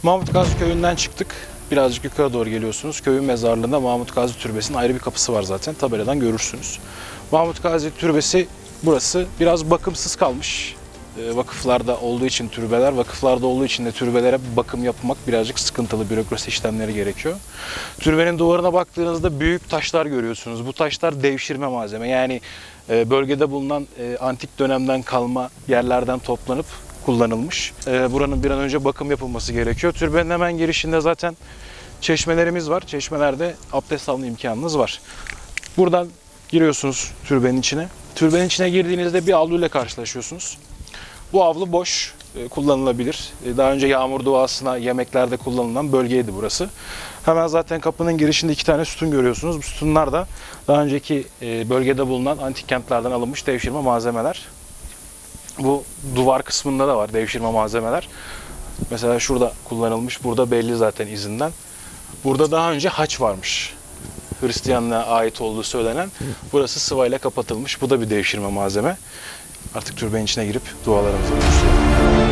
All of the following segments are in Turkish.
Mahmut Gazi Köyü'nden çıktık. Birazcık yukarı doğru geliyorsunuz. Köyün mezarlığında Mahmut Gazi Türbesi'nin ayrı bir kapısı var zaten. Tabeladan görürsünüz. Mahmut Gazi Türbesi burası biraz bakımsız kalmış. Vakıflarda olduğu için türbeler, vakıflarda olduğu için de türbelere bakım yapmak birazcık sıkıntılı, bürokrasi işlemleri gerekiyor. Türbenin duvarına baktığınızda büyük taşlar görüyorsunuz. Bu taşlar devşirme malzeme. Yani bölgede bulunan antik dönemden kalma yerlerden toplanıp kullanılmış. Buranın bir an önce bakım yapılması gerekiyor. Türbenin hemen girişinde zaten çeşmelerimiz var. Çeşmelerde abdest alma imkanınız var. Buradan giriyorsunuz türbenin içine. Türbenin içine girdiğinizde bir avluyla karşılaşıyorsunuz. Bu avlu boş, kullanılabilir. Daha önce yağmur duasına, yemeklerde kullanılan bölgeydi burası. Hemen zaten kapının girişinde 2 tane sütun görüyorsunuz. Bu sütunlar da daha önceki bölgede bulunan antik kentlerden alınmış devşirme malzemeler. Bu duvar kısmında da var devşirme malzemeler. Mesela şurada kullanılmış, burada belli zaten izinden. Burada daha önce haç varmış. Hristiyanlığa ait olduğu söylenen. Burası sıvayla kapatılmış. Bu da bir devşirme malzeme. Artık türbenin içine girip dualarımızı başlayalım.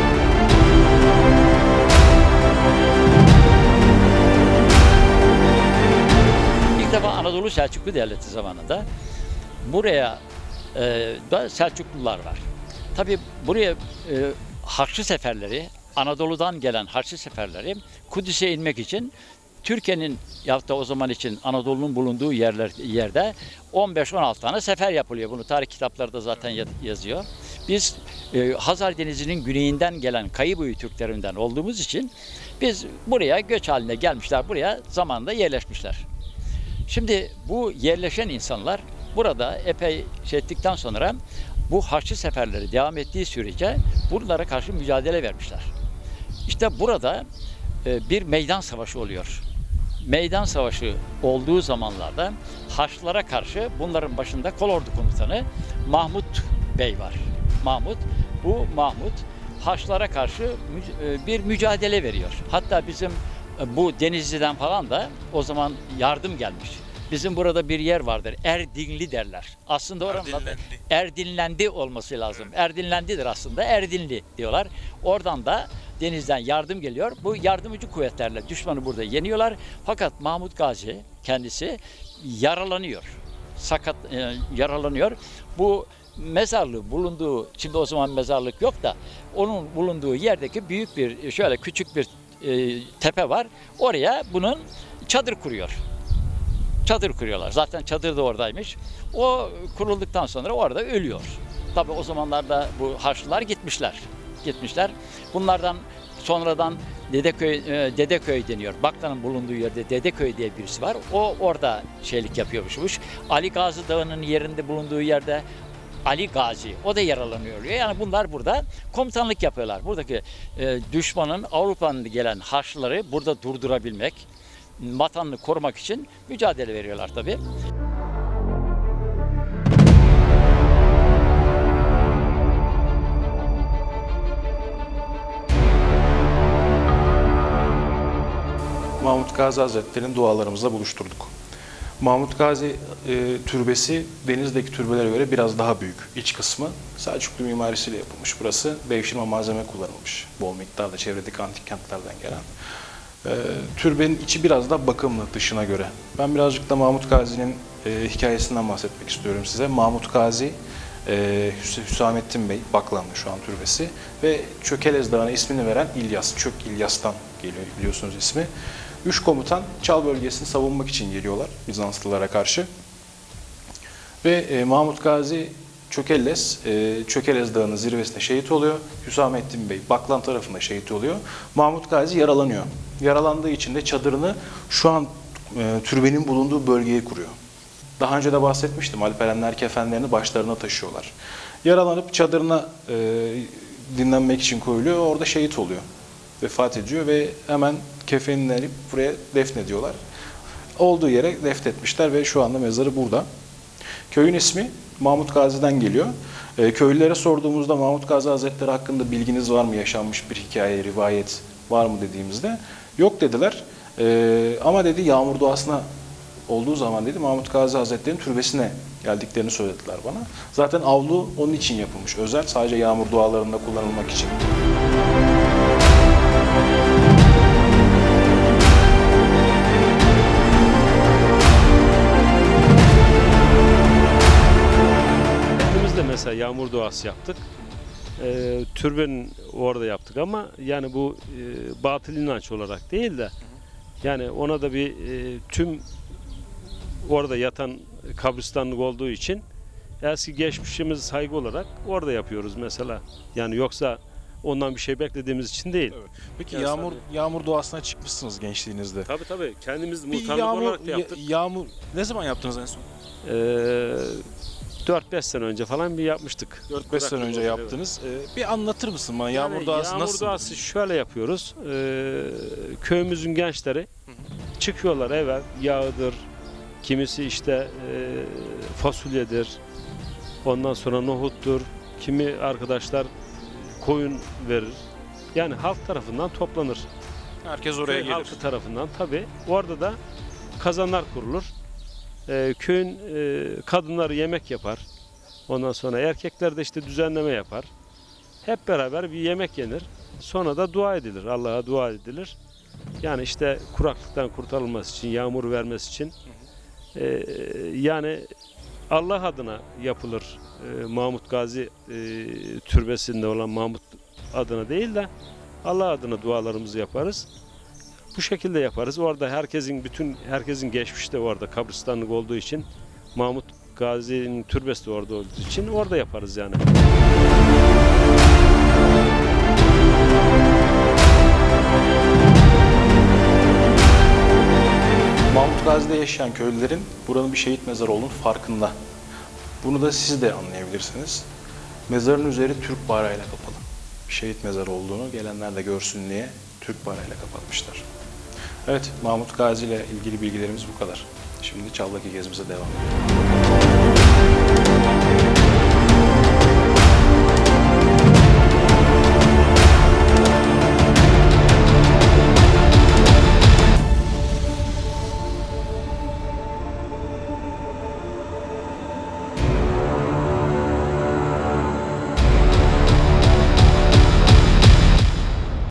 İlk defa Anadolu Selçuklu Devleti zamanında buraya da Selçuklular var. Tabii buraya Haçlı seferleri, Anadolu'dan gelen Haçlı seferleri Kudüs'e inmek için Türkiye'nin yaptığı o zaman için Anadolu'nun bulunduğu yerde 15-16 tane sefer yapılıyor. Bunu tarih kitaplarda zaten yazıyor. Biz Hazar Denizi'nin güneyinden gelen Kayıboyu Türklerinden olduğumuz için biz buraya göç haline gelmişler. Buraya zamanında yerleşmişler. Şimdi bu yerleşen insanlar burada epey şey ettikten sonra bu Haçlı seferleri devam ettiği sürece bunlara karşı mücadele vermişler. İşte burada bir meydan savaşı oluyor. Meydan savaşı olduğu zamanlarda Haçlılara karşı bunların başında kolordu komutanı Mahmut Bey var. Bu Mahmut Haçlılara karşı bir mücadele veriyor. Hatta bizim bu Denizli'den falan da o zaman yardım gelmiş. Bizim burada bir yer vardır. Erdinli derler. Aslında oranın adı Erdinlendi olması lazım. Erdinlendidir aslında. Erdinli diyorlar. Oradan da denizden yardım geliyor. Bu yardımcı kuvvetlerle düşmanı burada yeniyorlar. Fakat Mahmut Gazi kendisi yaralanıyor. Yaralanıyor. Bu mezarlığı bulunduğu, şimdi o zaman mezarlık yok da onun bulunduğu yerdeki büyük bir, şöyle küçük bir tepe var. Oraya bunun çadır kuruyor. Çadır kuruyorlar. Zaten çadır da oradaymış. O kurulduktan sonra orada ölüyor. Tabii o zamanlarda bu Haçlılar gitmişler. Bunlardan sonradan Dedeköy deniyor. Bakla'nın bulunduğu yerde Dedeköy diye birisi var. O orada şeylik yapıyormuş. Ali Gazi Dağı'nın yerinde bulunduğu yerde Ali Gazi, o da yaralanıyor. Yani bunlar burada komutanlık yapıyorlar. Buradaki düşmanın, Avrupa'nın gelen Haçlıları burada durdurabilmek, vatanını korumak için mücadele veriyorlar tabii. Mahmut Gazi Hazretleri'nin dualarımızla buluşturduk. Mahmut Gazi türbesi Denizli'deki türbelere göre biraz daha büyük. İç kısmı Selçuklu mimarisiyle yapılmış. Burası devşirme malzeme kullanılmış. Bol miktarda çevredeki antik kentlerden gelen. Türbenin içi biraz da bakımlı dışına göre. Ben birazcık da Mahmut Gazi'nin hikayesinden bahsetmek istiyorum size. Mahmut Gazi, Hüsamettin Bey, Baklan'da şu an türbesi ve Çökelez Dağı'na ismini veren İlyas, Çök İlyas'tan geliyor biliyorsunuz ismi. 3 komutan Çal bölgesini savunmak için geliyorlar Bizanslılara karşı. Ve Mahmut Gazi Çökelez Dağı'nın zirvesinde şehit oluyor. Hüsamettin Bey Baklan tarafında şehit oluyor. Mahmut Gazi yaralanıyor. Yaralandığı için de çadırını şu an türbenin bulunduğu bölgeye kuruyor. Daha önce de bahsetmiştim. Alperenler kefenlerini başlarına taşıyorlar. Yaralanıp çadırına dinlenmek için koyuluyor. Orada şehit oluyor. Vefat ediyor ve hemen kefenini alıp buraya defnediyorlar. Olduğu yere defnetmişler ve şu anda mezarı burada. Köyün ismi Mahmut Gazi'den geliyor. Köylülere sorduğumuzda Mahmut Gazi Hazretleri hakkında bilginiz var mı? Yaşanmış bir hikaye, rivayet var mı dediğimizde yok dediler. Ama dedi yağmur duasına olduğu zaman dedi Mahmut Gazi Hazretleri'nin türbesine geldiklerini söylediler bana. Zaten avlu onun için yapılmış. Özel, sadece yağmur dualarında kullanılmak için. yağmur duası yaptık. Türbenin orada yaptık ama yani bu batıl inanç olarak değil de yani ona da bir tüm orada yatan kabristanlık olduğu için eski geçmişimiz saygı olarak orada yapıyoruz mesela. Yani yoksa ondan bir şey beklediğimiz için değil. Evet. Peki Yani yağmur doğasına çıkmışsınız gençliğinizde. Tabii kendimiz Bir muhtarlık olarak da yaptık. yağmur ne zaman yaptınız en son? 4-5 sene önce falan bir yapmıştık. 4-5 sene önce Evet. yaptınız. Bir anlatır mısın bana yağmur doğası Yağmur nasıl? doğası şöyle yapıyoruz. Köyümüzün gençleri çıkıyorlar eve, yağıdır, kimisi işte fasulyedir, ondan sonra nohuttur, kimi arkadaşlar koyun verir. Yani halk tarafından toplanır. Herkes oraya Köy gelir. halkı tarafından tabii. Orada da kazanlar kurulur. Köyün kadınları yemek yapar. Ondan sonra erkekler de işte düzenleme yapar. Hep beraber bir yemek yenir. Sonra da dua edilir. Allah'a dua edilir. Yani işte kuraklıktan kurtarılması için, yağmur vermesi için. Yani Allah adına yapılır. Mahmut Gazi türbesinde olan Mahmut adına değil de Allah adına dualarımızı yaparız. Bu şekilde yaparız. Orada herkesin geçmişi de orada kabristanlık olduğu için Mahmut Gazi'nin türbesi de orada olduğu için orada yaparız yani. Mahmut Gazi'de yaşayan köylülerin buranın bir şehit mezarı olduğunu farkında. Bunu da siz de anlayabilirsiniz. Mezarın üzeri Türk bayrağıyla kapalı. Bir şehit mezarı olduğunu gelenler de görsün diye Türk bayrağıyla kapatmışlar. Evet, Mahmut Gazi ile ilgili bilgilerimiz bu kadar. Şimdi Çavdaki gezimize devam edelim.